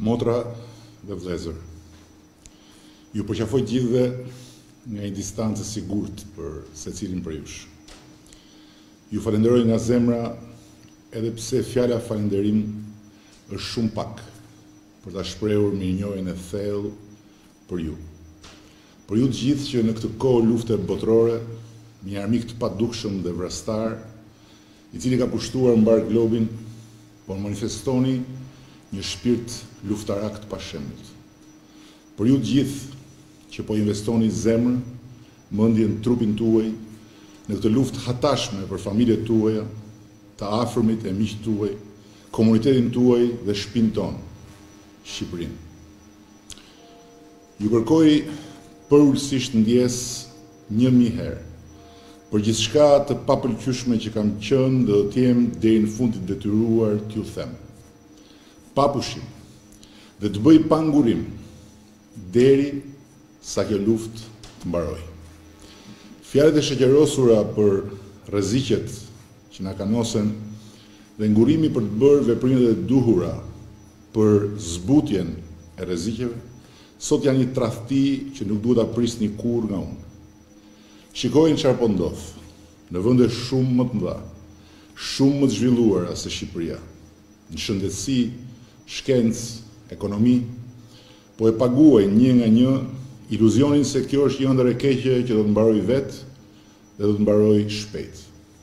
Motra dhe vëllezër, ju përqafoj gjithëve nga një distancë e sigurt për secilin për jush. Ju falenderoj nga zemra edhe pse fjala falenderim është shumë pak për ta shprehur mirënjohjen e thellë për ju. Për ju të gjithë që në këtë kohë lufte botërore, një armik të padukshëm dhe vrastar, i cili ka pushtuar mbar globin, po manifestoni një shpirt luftarak të pashembull. Për ju të gjithë që po investoni zemrën, mendjen, trupin tuaj në këtë luftë hatashme për familjet tuaja, të afërmit e miqtë tuaj, komunitetin tuaj dhe shtëpinë tonë, Shqipërinë. Ju kërkoj përulësisht ndjes 1000 herë për gjithçka të papëlqyeshme që kam qenë dhe do të jem deri në fund të detyruar t'ju them. Pa pushim dhe të bëj pa ngurim deri sa kjo luftë të mbarojë. Fjalët e shoqërosura për rreziqet që na kanosen dhe ngurimi për të bërë veprimet e duhura për zbutjen e rreziqeve, sot janë një tradhti që nuk duhet ta prisni kurrë nga unë. Shikojnë çfarë po ndodh në vende shumë më të mëdha, shumë më të zhvilluara se Shqipëria, në shëndetësi, shkencë, ekonomi, po e paguajnë një nga një iluzionin se kjo është një ëndër e keqe që do të mbarojë vetë dhe do të mbarojë shpejt.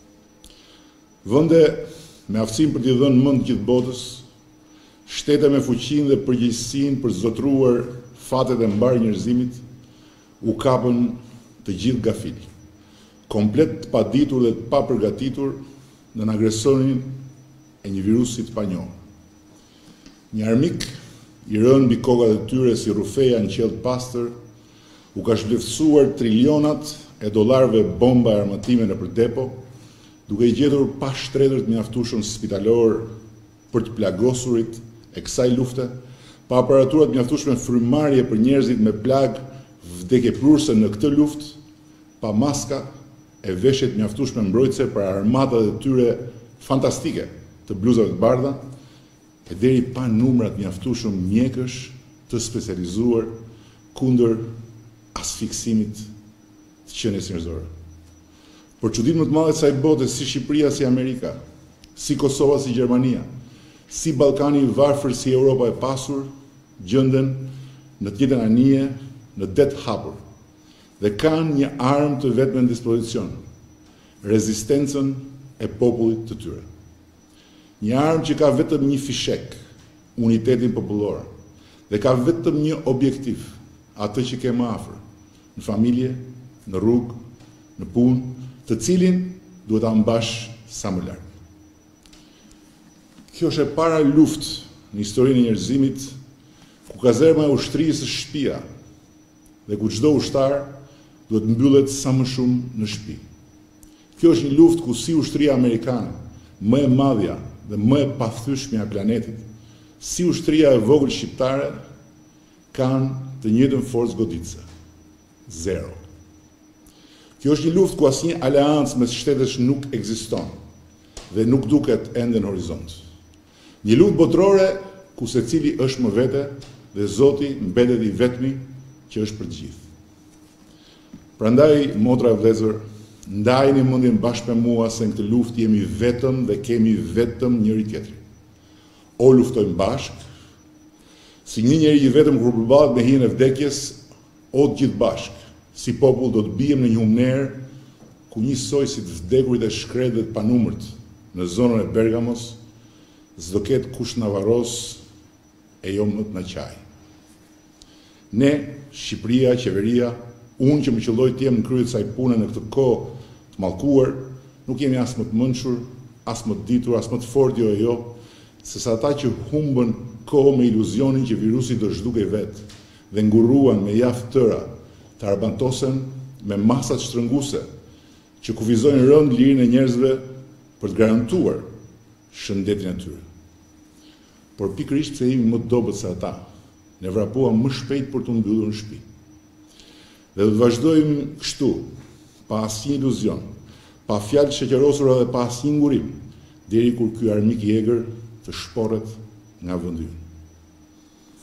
Vende me aftësinë për t'i dhënë mend gjithë botës, shtete me fuqinë dhe përgjegjësinë për të zotruar fatet e mbar njerëzimit, u kapën të gjithë gafil, komplet të paditur dhe të papërgatitur në agresorin e një virusi të panjohur. Një armik i rënë mbi kokat e tyre si rufeja në qiell të pastër, u ka shpletësuar trilionat e dollarëve bomba e armatime nëpër depo, duke i gjetur pa shtretër të mjaftueshëm spitalor për të plagosurit e kësaj lufte, pa aparaturat mjaftueshme frymarrje për njerëzit me plag vdekjeprurse në këtë luftë, pa maska e veshjet mjaftueshme mbrojtëse për armatat e tyre fantastike të bluzave të bardha, e deri pa numrat mjaftueshëm mjekësh të specializuar kundër asfiksimit të qenies njerëzore. Për çuditë më të madhe të kësaj bote, si Shqipëria, si Amerika, si Kosova, si Gjermania, si Ballkani i varfër, si Europa e pasur, gjenden në të njëjtën anije, në det hapur, dhe kanë një armë të vetme në dispozicion, rezistencën e popullit të tyre. Një armë që ka vetëm një fishek, unitetin popullor, dhe ka vetëm një objektiv, atë që ke më afër, në familje, në rrugë, në punë, të cilin duhet ta mbash sa më larg. Kjo është e para luftë në historinë e njerëzimit ku kazerma e ushtrisë është shtëpia dhe ku çdo ushtar duhet mbyllet sa më shumë në shtëpi. Kjo është një luftë ku si ushtria amerikane, më e madhja dhe më e pathyeshme e planetit, si ushtria e vogël shqiptare, kanë të njëjtën forcë goditëse. Zero. Kjo është një luftë ku asnjë aleancë mes shtetësh nuk ekziston dhe nuk duket ende në horizont. Një luftë botërore ku secili është më vete dhe Zoti mbetet i vetmi që është për të gjithë. Prandaj, motra e vëllezër, ndajeni mendjen bashkë me mua se në këtë luftë jemi vetëm dhe kemi vetëm njëri tjetrin. O luftojmë bashkë, si një njeri i vetëm kur përballet me hijen e vdekjes, o të gjithë bashkë, si popull do të bijem në një humner ku njësoj si të vdekurit e shkretë dhe të panumërt në zonën e Bergamos, s'do ketë kush na varros e jo më të na qaj. Ne, Shqipëria, qeveria, unë që më qëlloj të jem në krye të saj pune në këtë kohë të mallkuar, nuk jemi as më të mençur, as më të ditur, as më të fortë jo, se sa ata që humbën kohë me iluzionin që virusi do zhdukej vetë dhe ngurruan me javë tëra të arbantosen me masat shtrënguese që kufizojnë rënd lirinë e njerëzve për të garantuar shëndetin e tyre. Por pikërisht se jemi më të dobët se ata, ne vrapuam më shpejt për të mbyllur në shtëpi. Dhe do të vazhdojmë kështu, pa asnjë iluzion, pa fjalë shoqërosura dhe pa asnjë ngurim, deri kur ky armik i egër të shporret nga vendi ynë.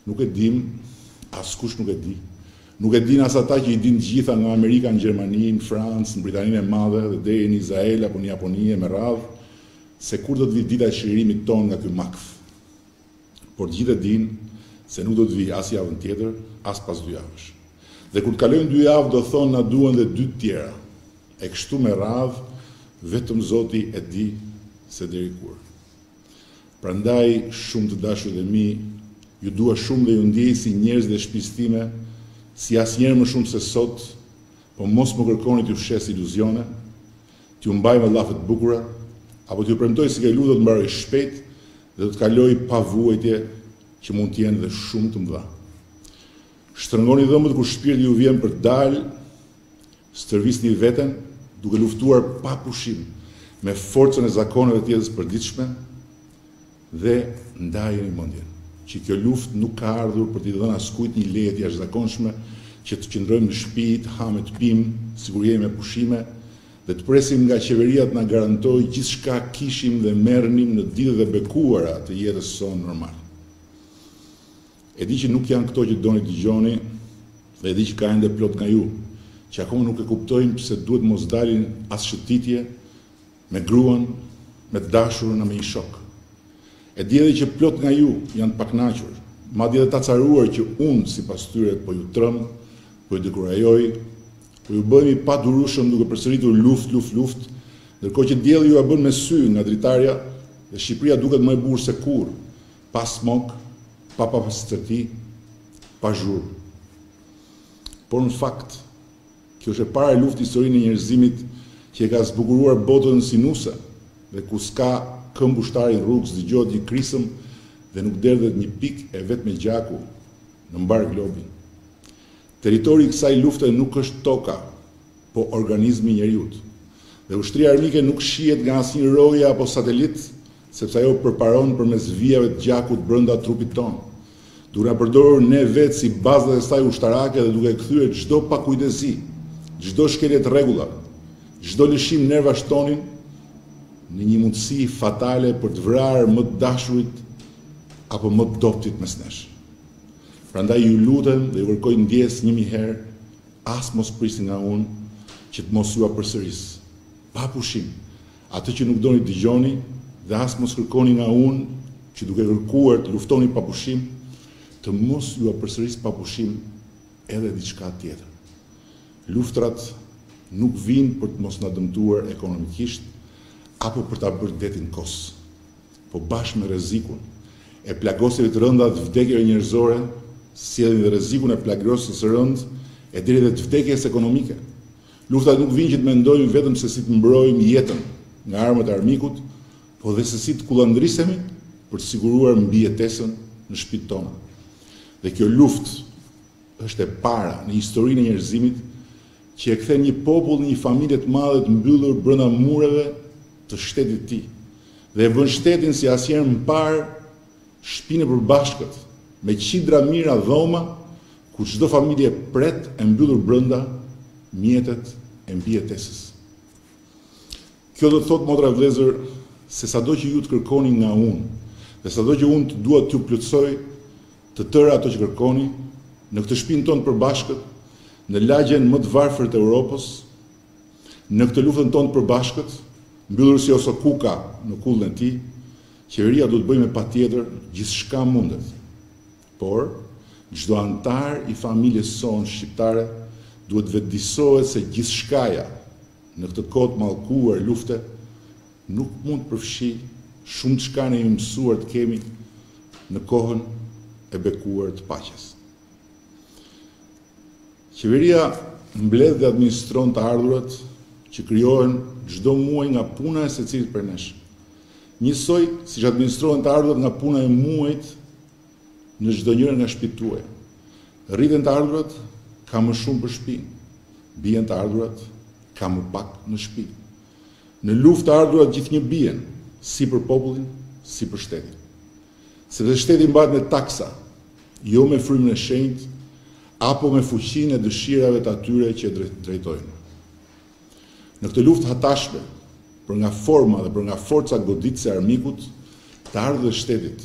Nuk e dim, askush nuk e di. Nuk e din as ata që i din të gjitha nga Amerika në Gjermani, në Francë, në Britaninë e Madhe dhe deri në Izrael apo në Japoni e me radhë, se kur do të vi dita e shërimit ton nga ky makth. Por të gjithë e din se nuk do të vi as javën tjetër, as pas 2 javësh. Dhe kur të kalojnë 2 javë do thonë na duan dhe 2 tjera. E kështu me radhë, vetëm Zoti e di se deri kur. Prandaj, shumë të dashur dhe mi, ju dua shumë dhe ju ndjej si njerëz dhe shtëpisë time, si asnjëherë më shumë se sot, po mos më kërkoni t'ju fshes iluzione, t'ju mbaj me llafe të bukura, apo t'ju premtoj se kjo luftë do të mbarojë shpejt dhe do të kalojë pa vuajtje që mund të jenë dhe shumë të mëdha. Shtrëngoni dhëmbët kur shpirti ju vjen për të dalë, stërvisni veten duke luftuar pa pushim me forcën e zakoneve të jetës përditshme dhe ndajeni mendjen që kjo luftë nuk ka ardhur për t'i dhënë askujt një leje të jashtëzakonshme që të qëndrojmë në shtëpi, të hamë, të pimë, sikur jemi me pushime dhe të presim nga qeveria të na garantojë gjithçka kishim dhe merrnim në ditët e bekuara të jetës sonë normale. E di që nuk janë këto që doni dëgjoni dhe e di që ka ende plot nga ju që akoma nuk e kuptojnë pse duhet mos dalin as shëtitje me gruan, me të dashurën a me një shok. E di edhe që plot nga ju janë të pakënaqur, madje edhe të acaruar që unë sipas tyre po ju trëm, po ju dekurajoj, po ju bëhemi pa durueshëm duke përsëritur luft, ndërkohë që dielli ju a bën me sy nga dritarja dhe Shqipëria duket më e bukur se kur, pa smog, pa pastërti, pa zhurmë. Por në fakt, kjo është e para luftë historinë e njerëzimit që e ka zbukuruar botën si nuse dhe ku s'ka këmb ushtari në rrugë, s'dëgjohet një krisëm dhe nuk derdhet një pikë e vetë me gjaku në mbar globin. Territori i kësaj lufte nuk është toka, po organizmi i njeriut. Dhe ushtria armike nuk shihet nga asnjë roje apo satelit, sepse ajo përparon përmes vijave të gjakut brenda trupit ton. Duke na përdorur ne vetë si bazat e saj ushtarake dhe duke kthyer çdo pakujdesi, çdo shkelje të rregulla, çdo lëshim nervash tonin në një mundësi fatale për të vrarë më të dashurit apo më të doptit mes nesh. Prandaj ju lutem dhe ju kërkoj ndjes 1000 herë, as mos prisni nga unë që të mos ju përsëris, pa pushim, atë që nuk doni dëgjoni dhe as mos kërkoni nga unë që duke kërkuar të luftoni pa pushim, të mos ju përsëris pa pushim edhe diçka tjetër. Luftrat nuk vinë për të mos na dëmtuar ekonomikisht apo për ta bërë detin kos, po bashkë me rrezikun e plagosjeve të rënda të vdekjeve njerëzore, sjellin dhe rrezikun e plagosjes së rëndë e deri dhe të vdekjes ekonomike. Luftat nuk vinë që të mendojmë vetëm se si të mbrojmë jetën nga armët e armikut, po dhe se si të kullandrisemi për të siguruar mbijetesën në shtëpitë tona. Dhe kjo luftë është e para në historinë e njerëzimit që e kthen një popull në një familje të madhe të mbyllur brenda mureve të shtetit tij dhe e bën shtetin si asnjëherë më parë shtëpinë e përbashkët me qindra mira dhoma ku çdo familje pret e mbyllur brenda mjetet e mbijetesës. Kjo do të thotë motra vëllezër se sado që ju të kërkoni nga unë dhe sado që unë të dua t'ju plotësoj të tëra ato që kërkoni në këtë shtëpinë tonë përbashkët, në lagjen më të varfër të Europës, në këtë luftën tonë përbashkët, mbyllur si ose kuka në kullën e tij, qeveria do të bëjë me patjetër gjithçka mundet. Por çdo antar i familjes sonë shqiptare duhet vetëdijsohet se gjithçkaja në këtë kohë të mallkuar lufte nuk mund të përfshi shumë çka ne jemi mësuar të kemi në kohën e bekuar të paqes. Qeveria mbledh dhe administron të ardhurat që krijohen çdo muaj nga puna e secilit prej nesh. Njësoj siç administrohen të ardhurat nga puna e muajit në çdo njërin nga shtëpitë tuaja. Rriten të ardhurat ka më shumë për shtëpinë, bien të ardhurat ka më pak në shtëpi. Në luftë të ardhurat gjithnjë bien, si për popullin, si për shtetin. Sepse shteti mbahet me taksa, jo me frymën e shenjtë apo me fuqinë e dëshirave të atyre që drejtojnë. Në këtë luftë hatashme, për nga forma dhe për nga forca goditëse e armikut, të ardhurët e shtetit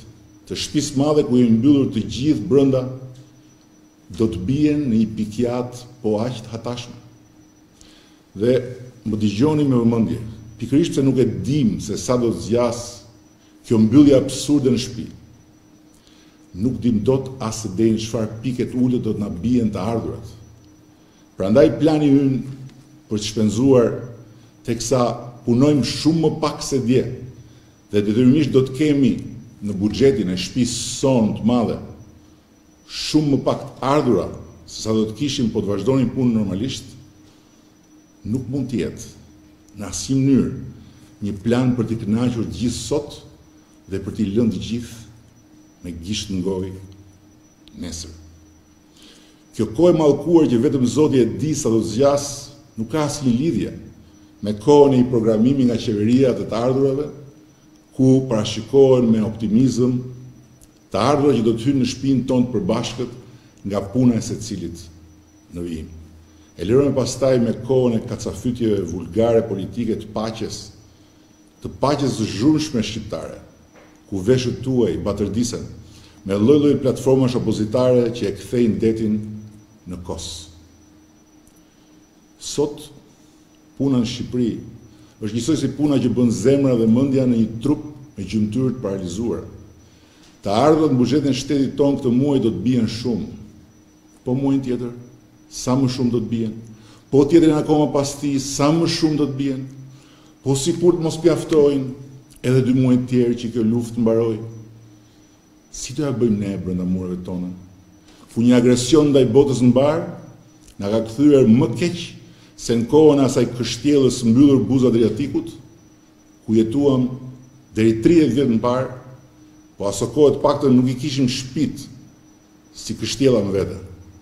të shtëpisë madhe ku jemi mbyllur të gjithë brenda, do të bien në një pikjat po aq të hatashme. Dhe më dëgjoni me vëmendje, pikërisht se nuk e dim se sa do të zjas kjo mbyllje absurde në shtëpi. Nuk dim dot as së deri në çfarë piket ulët do të na bien të ardhurat. Prandaj plani ynë për të shpenzuar teksa punojmë shumë më pak se dje, dhe detyrimisht do të kemi në buxhetin e shtëpisë sonë të madhe shumë më pak të ardhura se sa do të kishim po të vazhdonin punën normalisht, nuk mund të jetë në asnjë mënyrë një plan për të kënaqur të gjithë sot dhe për t'i lënë të gjithë me gisht në gojë nesër. Kjo kohë e mallkuar që vetëm Zoti e di sa do zgjas, nuk ka asnjë lidhje me kohën e një programimi nga qeveria të ardhurave, ku parashikohen me optimizëm të ardhurat që do të hynë në shtëpinë tonë të përbashkët nga puna e secilit në vijim. E lërojmë pastaj me kohën e kacafytjeve vulgare politike të paqes të zhurmshme shqiptare, ku veshët tuaj batërdisen me lloj-lloj platformash opozitare që e kthejnë detin në kos. Sot, puna në Shqipëri është njësoj si puna që bën zemra dhe mendja në një trup me gjymtyrë të paralizuara. Të ardhurat në buxhetin e shtetit tonë këtë muaj do të bien shumë. Po muajin tjetër, sa më shumë do të bien. Po tjetrin akoma pas tij, sa më shumë do të bien. Po sikur të mos pjaftojnë edhe 2 muaj tjerë që kjo luftë mbarojë. Si do ja bëjmë ne brenda mureve tona? Ku një agresion ndaj botës mbar na ka kthyer më keq se në kohën e asaj kështjellës mbyllur buzë Adriatikut, ku jetuam deri 30 vjet më parë, po aso kohë të paktën nuk i kishim shtëpit si kështjella në vete.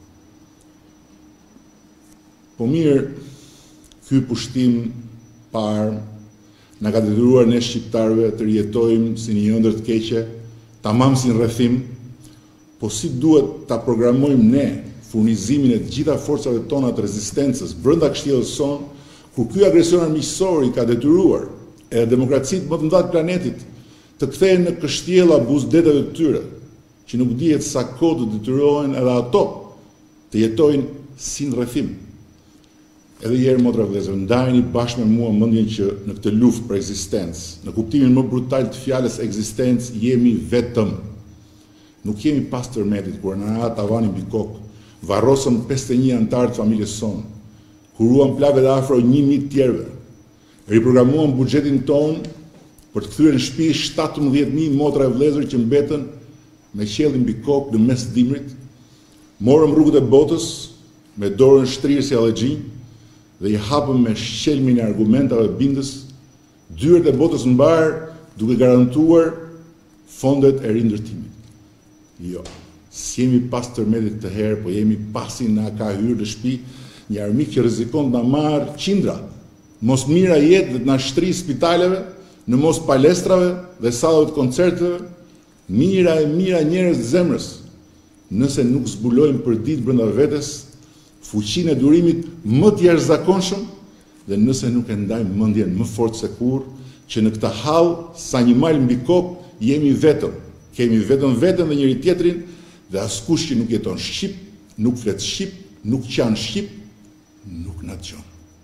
Po mirë, ky pushtim pa armë na ka detyruar ne shqiptarëve të rijetojmë si një ëndër të keqe, tamam si në rrethim, po si duhet ta programojmë ne furnizimin e të gjitha forcave tona të rezistencës brenda kështjellës sonë, kur ky agresion armiqësor i ka detyruar edhe demokracitë më të mëdha të planetit të kthehen në kështjella buzëdetave të tyre, që nuk dihet sa kohë do detyrohen edhe ato të jetojnë si në rrethim. Edhe herë motra vëllezër, ndajeni bashkë me mua mendjen që në këtë luftë për ekzistencë, në kuptimin më brutal të fjalës ekzistencë, jemi vetëm. Nuk jemi pas tërmetit kur na ha tavani mbi kokë, varrosëm 51 antarë të familjes sonë, kuruam plagët e afro 1000 tjerëve, riprogramuam buxhetin tonë për të kthyer në shtëpi 17.000 motra e vëllezër që mbetën me qiellin mbi kokë në mes dimrit, morëm rrugët e botës me dorën shtrirë si allexhin dhe i hapëm me shqelmin e argumentave bindës dyert e botës mbar duke garantuar fondet e rindërtimit. Jo, s'jemi pas tërmetit të herë, po jemi pasi na ka hyrë në shtëpi një armik që rrezikon të na marrë qindra, mos mira jetë dhe të na shtri spitaleve, në mos palestrave dhe sallave të koncerteve, mira e mira njerëz të zemrës, nëse nuk zbulojmë për ditë brenda vetes fuqinë e durimit më të jashtëzakonshëm dhe nëse nuk e ndajmë mendjen më fort se kurrë që në këtë hall sa një mal mbi kokë jemi vetëm. Kemi vetëm veten dhe njëri tjetrin dhe askush që nuk jeton shqip, nuk flet shqip, nuk qan shqip, nuk na dëgjon.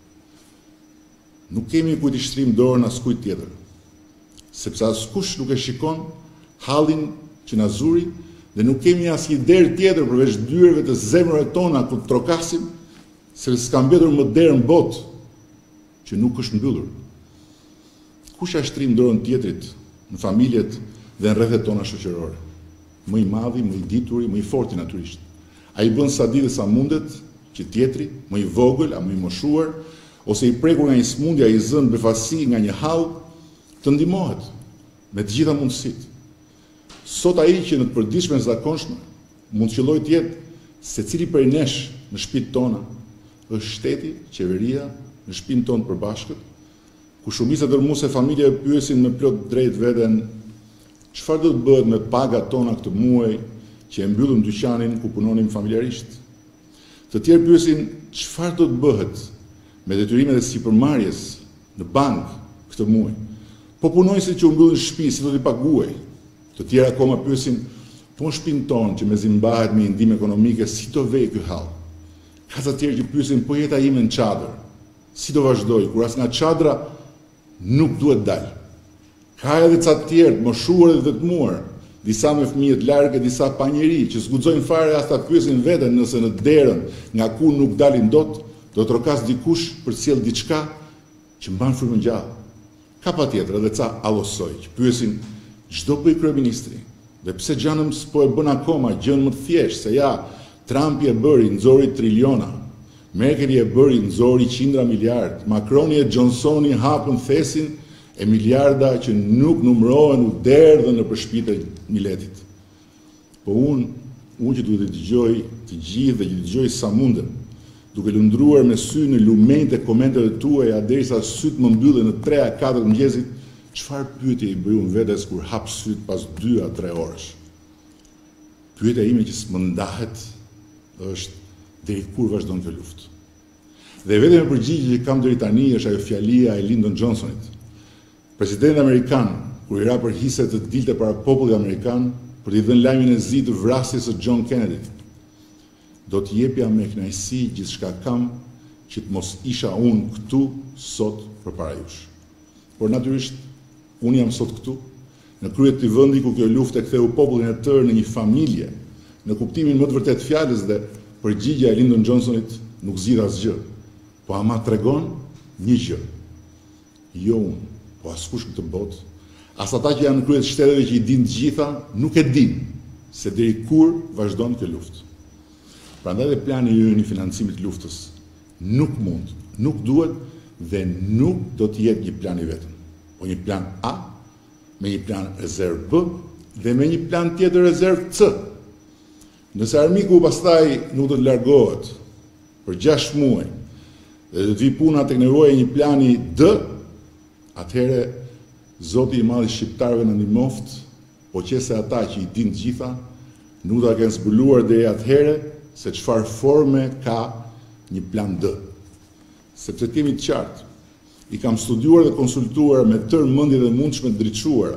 Nuk kemi kujt i shtrim dorën askujt tjetër, sepse askush nuk e shikon hallin që na zuri dhe nuk kemi asnjë derë tjetër përveç dyerve të zemrave tona ku të trokasim, sepse s'ka mbetur më derë në botë që nuk është mbyllur. Kush ja shtrim dorën tjetrit në familjet dhe në rrethet tona shoqërore? Më i madhi, më i dituri, më i forti natyrisht. Ai bën sa di dhe sa mundet që tjetri, më i vogël, a më i moshuar, ose i prekur nga një smundje, i zënë befasi nga një hall, të ndihmohet me të gjitha mundësitë. Sot ai që në të përditshme e zakonshme mund të qellojë të jetë secili prej nesh në shtëpitë tona, është shteti, qeveria, në shtëpinë tonë përbashkët, ku shumica dërmuese familjeve pyesin me plot drejt veten çfarë do të bëhet me pagat tona këtë muaj që e mbyllëm dyqanin ku punonim familjarisht. Të tjerë pyesin çfarë do të bëhet me detyrimet e sipërmarrjes në bank këtë muaj. Po punonjësit që u mbyllin shtëpi, si do t'i paguaj? Të Të tjerë akoma pyesin, po në shtëpinë tonë që mezi mbahet me ndihmë ekonomike, si do vej ky hall? Ka të tjerë që pyesin, po jeta ime në çadër, si do vazhdoj, kur as nga çadra nuk duhet dal. Ka edhe ca të tjerë, moshuar dhe dëtmuar, disa me fëmijë të largë, disa pa njeri, që s'guxojnë fare as ta pyesin veten nëse në derën nga ku nuk dalin dot, do të rokas dikush për të sjellë diçka që mban frymën gjallë. Ka patjetër edhe ca allosoj që pyesin çdo bëj kryeministri, dhe pse gjanëm s'po e bën akoma gjën më të thjeshtë, se ja, Trumpi e bëri, nxori triliona, Merkeli e bëri, nxori qindra miliard, Macroni e Johnsoni hapën thesin e miliarda që nuk numërohen u derdhën në përshpite miletit. Po unë që duhet të dëgjoj të gjithë dhe që dëgjoj sa mundem, duke lundruar me sy në lumenjtë e komenteve tuaja derisa syt më mbyllen në 3-4 mëngjesit, çfarë pyetje i bëj unë vetes kur hap syt pas 2-3 orësh? Pyetja ime që s'më ndahet është deri kur vazhdon kjo luftë. Dhe vetëm e përgjigje që kam deri tani është ajo fjalia e Lyndon Johnsonit. Presidenti amerikan, kur i ra për hise të dilte para popullit amerikan për t'i dhënë lajmin e zi të vrasjes së John Kennedy, do t'jepja me kënaqësi gjithçka kam që të mos isha unë këtu sot përpara jush. Por natyrisht, unë jam sot këtu, në krye të vendi ku kjo luftë e ktheu popullin e tërë në një familje, në kuptimin më të vërtet fjalës, dhe përgjigja e Lyndon Johnsonit nuk zgjidh asgjë, po ama tregon një gjë. Jo unë, po askush në këtë botë, as ata që janë në krye të shteteve që i dinë të gjitha, nuk e dinë se deri kur vazhdon kjo luftë. Prandaj dhe plani ynë i financimit të luftës nuk mund, nuk duhet dhe nuk do të jetë një plan i vetëm, po një plan A, me një plan rezervë B dhe me një plan tjetër rezervë C. Nëse armiku pastaj nuk do të largohet për 6 muaj dhe do të vi puna tek nevoja e një plani D, atëherë Zoti i Madh i shqiptarëve na ndihmoft, po qëse ata që i dinë të gjitha nuk do ta kenë zbuluar deri atëherë se çfarë forme ka një plan D. Sepse të kemi të qartë, i kam studiuar dhe konsultuar me tërë mendjet e mundshme të drejtuara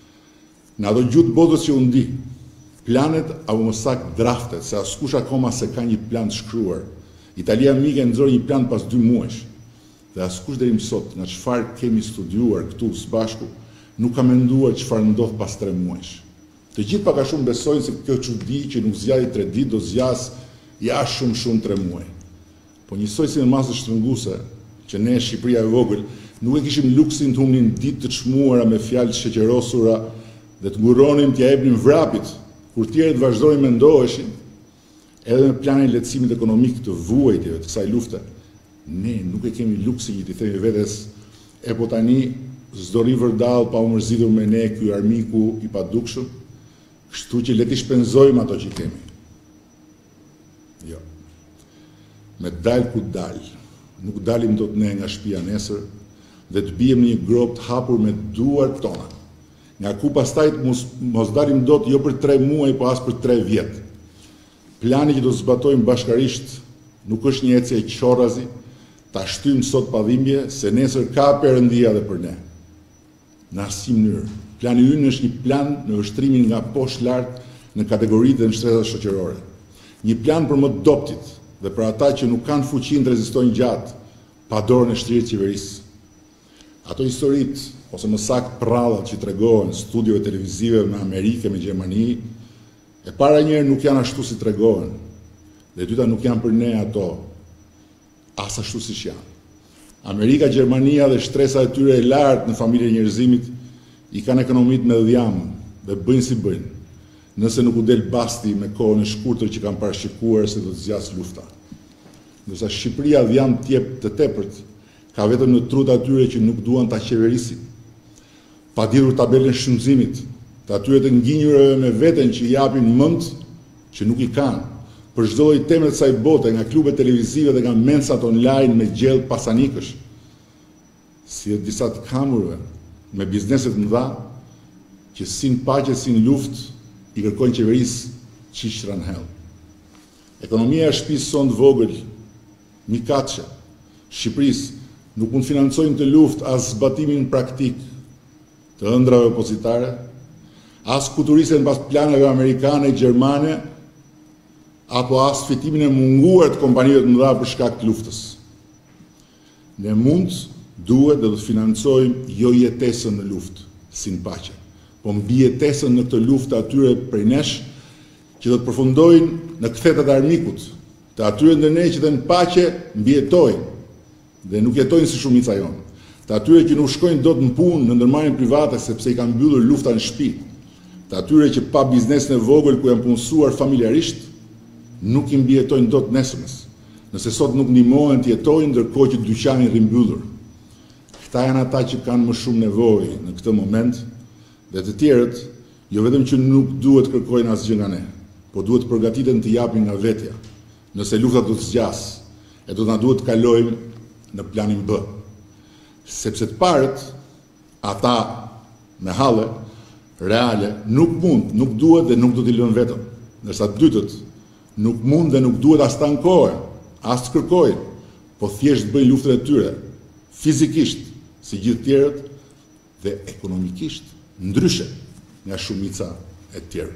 në ato gjuhë të botës që unë di, planet apo më saktë draftet, se askush akoma se ka një plan të shkruar. Italia mike nxori një plan pas 2 muajsh, dhe askush deri më sot nga çfarë kemi studiuar këtu së bashku nuk ka menduar çfarë ndodh pas 3 muajsh. Të gjithë pak a shumë besojnë se kjo çudi që nuk zgjati 3 ditë do zgjas jashtë shumë 3 muaj. Po njësoj si në masë shtrënguese që ne Shqipëria e vogël nuk e kishim luksin të humnin ditë të çmuara me fjalë të sheqerosura dhe të nguronim t'ja jepnim vrapit kur tjerët vazhdonin mendoheshin, edhe me planin e lehtësimit ekonomik të vuajtjeve të kësaj lufte. Ne nuk e kemi luksin që t'i themi vetes, e po tani s'do ri vërdall pa u mërzitur me ne ky armiku i padukshëm, kështu që le t'i shpenzojmë ato që kemi. Jo. Me dal ku dal, nuk dalim dot ne nga shtëpia nesër dhe të bijem në një grop të hapur me duart tona, nga ku pastaj mos dalim dot jo për 3 muaj, po as për 3 vjet. Plani që do të zbatojmë bashkarisht nuk është një ecje e qorrazi, ta shtym sot pa dhimbje, se nesër ka perëndia dhe për ne. Në asnjë mënyrë. Plani ynë është një plan në vështrimin nga poshtë lart në kategoritë dhe në shtresat shoqërore. Një plan për më të dobtit dhe për ata që nuk kanë fuqinë të rezistojnë gjatë pa dorën e shtrirë të qeverisë. Ato historitë, ose më saktë prallat që tregohen studiove televizive me Amerikë, me Gjermani, e para njerë nuk janë ashtu si tregohen, dhe dyta nuk janë për ne ato as ashtu si janë. Amerika, Gjermania dhe shtresa e tyre e lartë në familje e njerëzimit i kanë ekonomit me dhjamë dhe bëjnë si bëjnë, nëse nuk u del basti me kohën e shkurtër që kanë parashikuar se do të zgjasë lufta. Ndërsa Shqipëria dhjamë të tepërt ka vetëm në trut atyre që nuk duan ta qeverisin, pa ditur tabelën shëndzimit, të atyre të ngjinjurave me veten që japin mend që nuk i kanë, për çdo lloj teme të saj bote, nga klubet televizive dhe nga mensat online me gjellë pasanikësh, si e disa të kamurve me bizneset mëdha që sin paqe, sin luftë i kërkojnë qeverisë qiqra në hell. Ekonomia e shtëpisë son të vogël, një katëshe, Shqipërisë nuk mund financojnë të luftë as zbatimin praktik të ëndrave opozitare, as kuturisen pas planeve amerikane, gjermane, apo as fitimin e munguar të kompanive të mëdha për shkak të luftës. Ne duhet dhe të financojmë jo jetesën në luftë, si në paqe, po mbi jetesën në këtë luftë të atyre prej nesh që do të përfundojnë në kthetet e armikut, të atyre ndër ne që dhe në paqe mbijetojnë dhe nuk jetojnë si shumica jonë, të atyre që nuk shkojnë dot në punë në ndërmarrjen private sepse i kanë mbyllur lufta në shtëpi, të atyre që pa biznesin e vogël ku janë punësuar familjarisht, nuk i mbijetojnë dot nesërmes, nëse sot nuk ndihmohen të jetojnë ndërkohë që dyqani rri mbyllur. Këta janë ata që kanë më shumë nevojë në këtë moment, dhe të tjerët jo vetëm që nuk duhet kërkojnë asgjë nga ne, po duhet të përgatiten të japin nga vetja, nëse lufta do të zgjas, e do të na duhet të kalojmë në planin B. Sepse të parët, ata me halle, reale, nuk mund, nuk duhet dhe nuk do t'i lënë vetëm, ndërsa të dytët nuk mund dhe nuk duhet as të ankohen, as të kërkojnë, po thjesht bëjnë luftën e tyre, fizikisht, si gjithë tjerët, dhe ekonomikisht, ndryshe nga shumica e tjerë.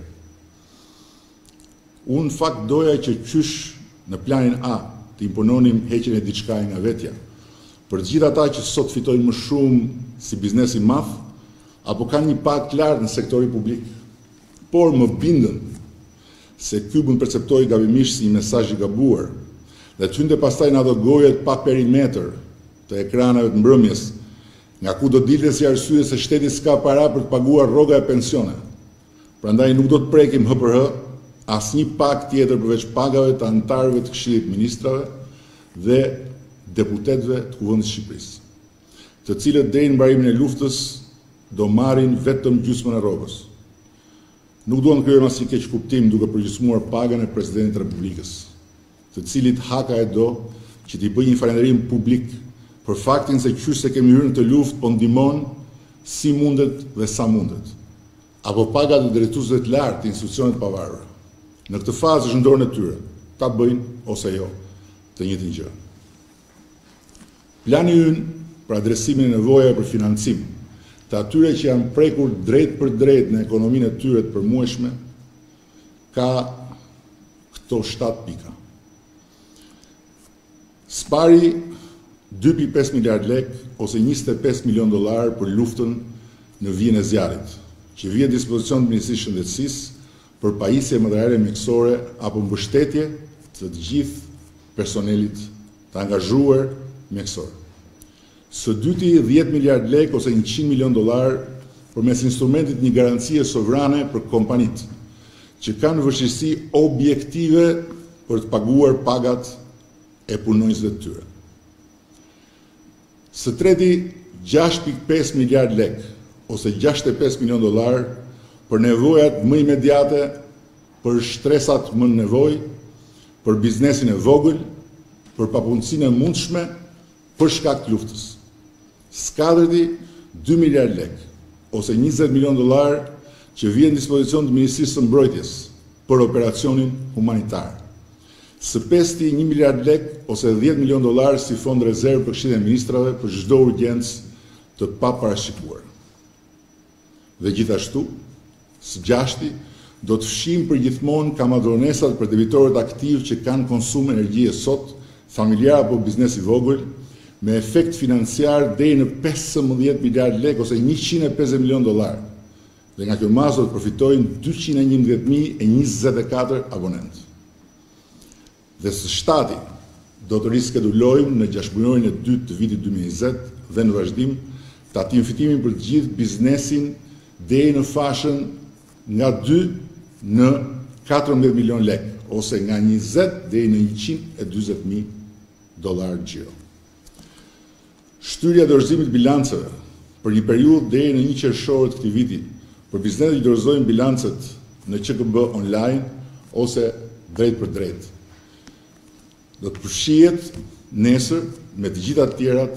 Unë në fakt doja që qysh në planin A të impononim heqjen e diçka nga vetja, për gjithë ata që sot fitojnë më shumë si biznesi madh, apo kanë një pak të lartë në sektori publik, por më bindën se ky mund perceptojë gabimisht si një mesazh i gabuar, dhe të hynte pastaj në ato gojet pa perimetër të ekranave të mbrëmjes, nga ku do dilte si arsye se shteti s'ka para për të paguar rroga e pensione. Prandaj nuk do të prekim HPR asnjë pak tjetër përveç pagave të anëtarëve të Këshillit të Ministrave dhe deputetëve të Kuvendit të Shqipërisë, të cilët deri në mbarimin e luftës do marrin vetëm gjysmën e rrogës. Nuk duan të krijojmë asnjë keq kuptim duke përgjysmuar pagën e Presidentit të Republikës, të cilit haka e do që t'i bëjë një falënderim publik për faktin se qysh se kemi hyrë në të luftë, po ndihmon si mundet dhe sa mundet, apo pagat e drejtuesve të lartë të institucionet pavarura. Në këtë fazë është në dorën e tyre, ta bëjnë ose jo të njëjtin gjë. Plani ynë për adresimin e nevojave për financim të atyre që janë prekur drejt për drejt në ekonominë e tyre të përmueshme, ka këto 7 pika. Spari 2.5 miliard lek ose 25 milion dolar për luftën në vijën e zjarrit, që vjen në dispozicion të Ministrisë së Shëndetësisë për pajisje mëdharëre mjekësore apo mbështetje të gjithë personelit të angazhuar mjekësor. Së dyti 10 miliard lek ose 100 milion dolar përmes instrumentit një garancie sovrane për kompanitë që kanë vështirësi objektive për të paguar pagat e punonjësve të tyre. Së treti 6.5 miliard lek ose 65 milion dolar për nevojat më imediate, për shtresat më në nevojë, për biznesin e vogël, për papunësinë e mundshme, për shkak të luftës. Skadrëti 2 miliard lek ose 20 milion dolar që vjen në dispozicion të Ministrisë së Mbrojtjes për operacionin humanitar. Së pesti 1 miliard lek ose 10 milion dolar si fond rezervë për Këshillin e Ministrave për çdo urgjencë të paparashikuar. Dhe gjithashtu, së gjashti, do të fshijmë përgjithmonë kamadronesat për debitorët aktiv që kanë konsum energjie sot, familjar apo biznes i vogël, me efekt financiar deri në 15 miliard lek ose 150 milion dolar. Dhe nga kjo masë do të përfitojnë 211.024 abonentë. Dhe së shtati do të riskedulojmë në 6 muajin e dytë të vitit 2020 dhe në vazhdim tatim fitimin për të gjithë biznesin deri në fashën nga 2 në 14 milion lek ose nga 20 deri në 140.000 dolar xhiro. Shtyrja e dorëzimit të bilancave për një periudhë deri në 1 qershor të këtij viti për bizneset që dorëzojnë bilancet në QKB online ose drejt për drejt. Do të përfshihet nesër me të gjitha të tjerat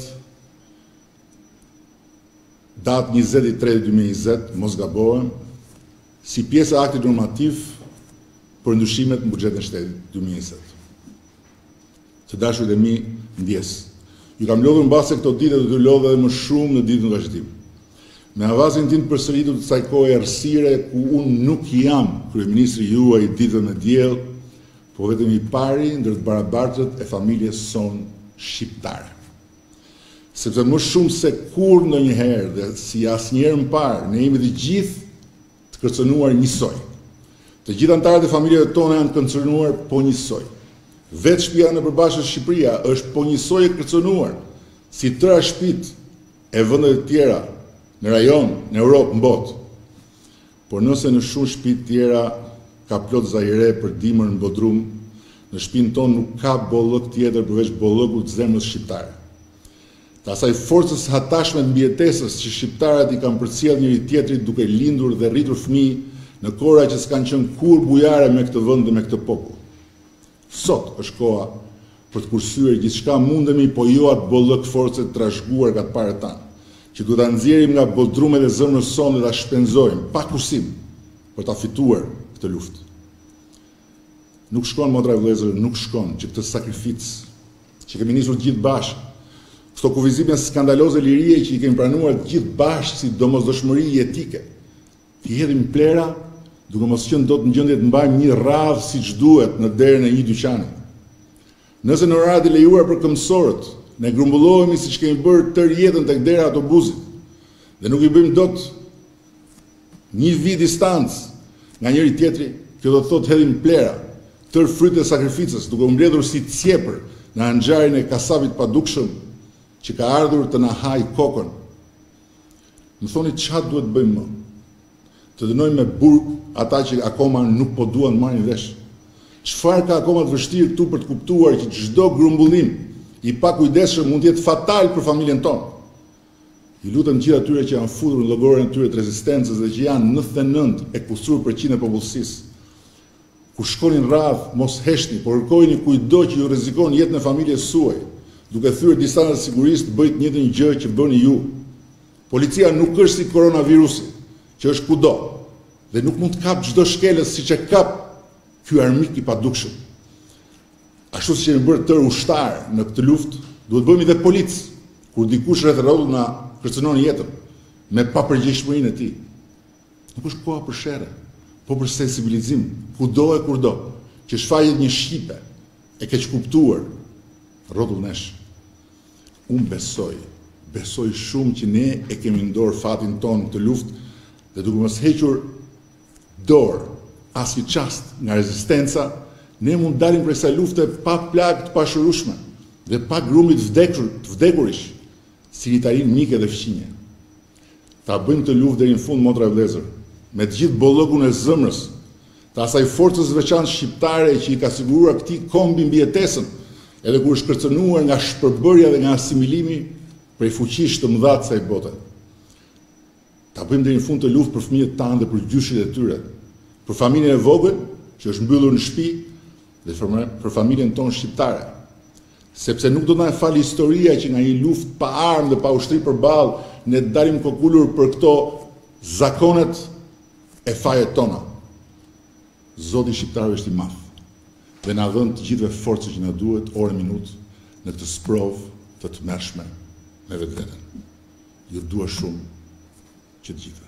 datë 23/2020, mos gabohem, si pjesë e aktit normativ për ndryshimet në buxhetin e shtetit 2020. Të dashurit e mi ndjes, ju kam lodhur mbase këto ditë do të lodha edhe më shumë në ditën e vazhdim. Me avazin tim përsëritur të kësaj kohe errësire ku unë nuk jam kryeministri juaj ditën e diell, po vetëm i pari ndër të barabartët e familjes son shqiptare. Sepse më shumë se kur ndonjëherë dhe si asnjëherë më parë, ne jemi të gjithë të kërcënuar njësoj. Të gjithë anëtarët e familjeve tona janë kërcënuar po njësoj. Vetë shtëpia në përbashkët Shqipëria është po njësoj e kërcënuar, si tëra shtëpitë e vendet e tjera në rajon, në Europë, në botë. Por nëse në shumë shtëpi tjera ka plot zajre për dimër në Bodrum, në shtëpinë tonë nuk ka bollëk tjetër përveç bollëkut të zemrës shqiptare. Të asaj forcës hatashme të mbijetesës që shqiptarët i kanë përcjell njëri tjetrit duke lindur dhe rritur fëmijë në kohra që s'kanë qenë kur bujare me këtë vend dhe me këtë popull. Sot është koha për të kursyer gjithçka mundemi, po jo atë bollëk force të trashëguar nga të parët tanë, që duhet ta nxjerrim nga bodrumet e zemrës sonë dhe ta shpenzojmë pa kursim për ta fituar këtë luftë. Nuk shkon, motra e vëllezër, nuk shkon që këtë sakrificë që kemi nisur gjithë bashkë, këto kufizime skandaloze lirie që i kemi pranuar gjithë bashkë si domosdoshmëri jetike, t'i hedhim plera duke mos qenë dot në gjendje të mbajmë një radhë siç duhet në derën e një dyqani. Nëse në oraret e lejuar për këmbësorët, ne grumbullohemi siç kemi bërë tërë jetën tek dera e autobusit dhe nuk i bëjmë dot një vit distancë nga njëri tjetri, kjo do të thotë hedhim plera, tërë frytet e sakrificës, duke u mbledhur si cjepër në angjarin e kasapit padukshëm që ka ardhur të na haj kokën. Më thoni çfarë duhet bëjmë më? Të dënojmë me burg ata që akoma nuk po duan marrin vesh. Çfarë ka akoma të vështirë këtu për të kuptuar që çdo grumbullim i pakujdesshëm mund të jetë fatal për familjen tonë? I lutem gjithë atyre që janë futur në llogorën e tyre të rezistencës dhe që janë 99% e popullsisë. Kur shkonin radh, mos heshni, por kërkojini kujdo që ju rrezikon jetën e familjes suaj, duke thyer distancat sigurisht bëjt një gjë që bëni ju. Policia nuk është si koronavirusi, që është kudo, dhe nuk mund të kap çdo shkelës siç e kap ky armik i padukshëm. Ashtu si kemi bërë tërë ushtar në këtë luftë, duhet bëhemi dhe polic, kur dikush rreth rrotull na kërcënon jetën me papërgjegjshmërinë e tij. Nuk është koha për sherrë, po për sensibilizim, kudo e kurdo, që shfaqet një shqipe e keq kuptuar rrotull nesh. Unë besoj shumë që ne e kemi ndorë fatin tonë këtë luftë dhe duke mos hequr dorë asnjë çast nga rezistenca, ne mund dalim prej kësaj lufte pa plagë të pashërueshme dhe pa grumit të vdekurish, si ritarin mike dhe fqinje. Ta bëjmë këtë luftë deri në fund, motra e vëllezër, me të gjithë bollëkun e zemrës të asaj forcës veçantë shqiptare që i ka siguruar këtij kombi mbijetesën, edhe kur është kërcënuar nga shpërbërja dhe nga asimilimi prej fuqish të mëdha të kësaj bote. Ta bëjmë deri në fund të luftë për fëmijët tanë dhe për gjyshit e tyre, për familjen e vogël që është mbyllur në shtëpi dhe për familjen tonë shqiptare. Sepse nuk do na fal historia që nga një luftë pa armë dhe pa ushtri përballë ne dalim kokulur për këto zakonet e fajet tona. Zoti i shqiptarëve është i madh dhe na dhën të gjithëve forcën që na duhet orë minutë në këtë sprovë të tmerrshme me vetveten. Ju dua shumë që të gjithë.